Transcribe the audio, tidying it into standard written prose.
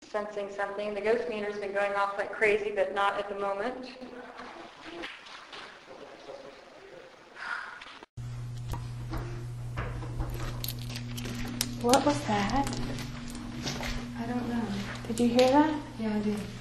sensing something. The ghost meter's been going off like crazy, but not at the moment. What was that? I don't know. Did you hear that? Yeah, I did.